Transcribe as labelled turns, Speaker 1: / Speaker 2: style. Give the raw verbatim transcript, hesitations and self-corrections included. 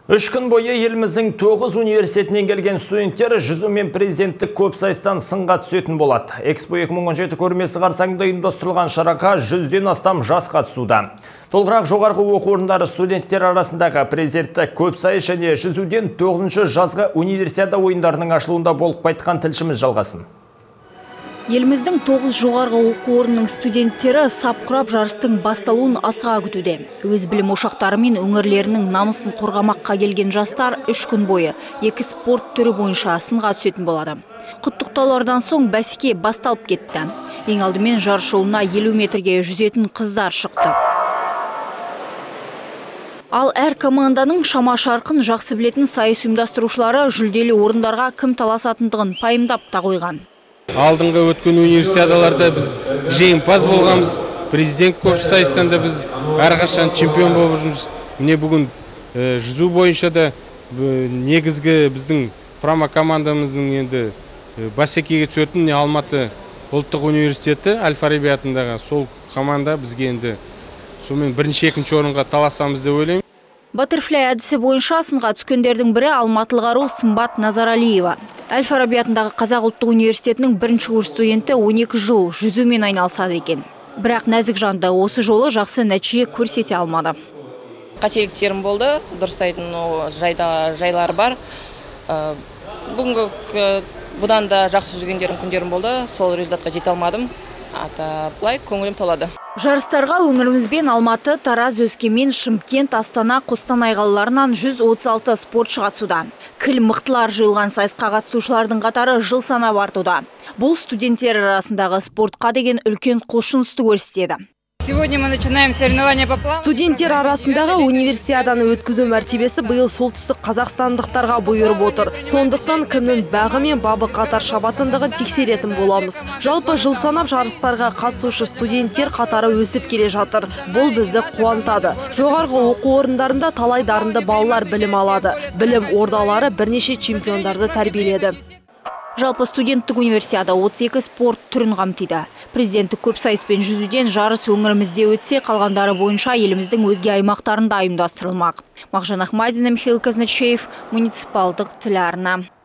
Speaker 1: Үш күн бойы еліміздің тоғыз университетінен келген студенттер жүзу мен президенттік көпсайыстан сынға түсетін болады. Экспо екі мың он жеті көрмесі қарсаңында ұйымдастырылған шараға жүзден астам жас қатысуда. Толығырақ жоғарғы оқу орындары студенттер арасындағы президенттік көпсайыс және жүзуден тоғызыншы жазғы универсиада ойындарының ашылуында болып қайтқан тілшіміз жалғасын.
Speaker 2: Еліміздің тоғыз жоғарғы оқу орнының студенттері сап құрап жарыстың басталуын асыға күтуде. Өз білім ошақтары мен өңірлерінің намысын қорғамаққа келген жастар үш күн бойы екі спорт түрі бойынша сынға түсетін болады. Құттықтаулардан соң бәсеке басталып кетті. Ең алдымен жарыс жолына елу метрге жүзетін қыздар шықты. Ал әр команданың шама шарқын жақсы білетін сайыс ұйымдастырушылары жүлделі орындарға кім таласатындығын пайымдап та қойған.
Speaker 3: Алдыңғы өткен универсиадаларда біз жеңімпаз болғанбыз, президент көпсайыстанда біз әрқашан чемпион болып жүрміз. Міне бүгін жүзу бойынша да негізгі біздің құрама командамыздың енді бәсекеге түсетін Алматы ұлттық университеті Әл-Фараби атындағы сол команда бізге енді сонымен бірінші екінші орынға таласамыз деп ойлаймын.
Speaker 2: Баттерфляй әдісі бойынша сынға түскендердің бірі алматылық ару Сымбат Назаралиева. Әл-Фараби атындағы Қазақ ұлттық университетінің бірінші курс студенті он екі жыл жүзумен айналысады екен. Бірақ нәзік жанды осы жолы жақсы нәтиже көрсете алмады.
Speaker 4: Қателіктерім болды, дұрыс айтын жайлар бар. Бүгінгі бұдан да жақсы жүргендерім күндерім болды, сол результатқа жете алмадым. Ата бұлай көңілім толады.
Speaker 2: Жарыстарға өңірімізбен Алматы, Тараз, Өскемен, Шымкент, Астана, Қостанай қалаларынан жүз отыз алты спортшы қатысуда. Кіл мықтылар жиылған сайысқа қатысушылардың қатары жыл санап артуда. Бұл студенттер арасындағы спортқа деген үлкен құлшынысты көрсетеді.
Speaker 5: Сегодня мы начинаем соревнования по плаванию.
Speaker 6: Студенттер арасындағы универсиаданы өткізу мәртебесі биыл солтүстік қазақстандықтарға бұйырып отыр. Сондықтан кімнің бағы мен бабы қатар шабатындығын тексеретін боламыз. Жалпы жыл санап жарыстарға қатысушы студенттер қатары өсіп келе жатыр. Бұл бізді қуантады. Жоғарғы оқу орындарында талай дарынды балалар білім алады. Білім ордалары бірнеше чемпиондарды тәрбиеледі.
Speaker 2: Жалпы студенттік универсиада отыз екі спорт түрін қамтиды. Президенттік көпсайыс пен жүзуден жарыс өңірімізде өтсе, қалғандары бойынша еліміздің өзге аймақтарында ұйымдастырылмақ. Мағжан Ахмадина, Михаил Казначеев, муниципалдық телеарна.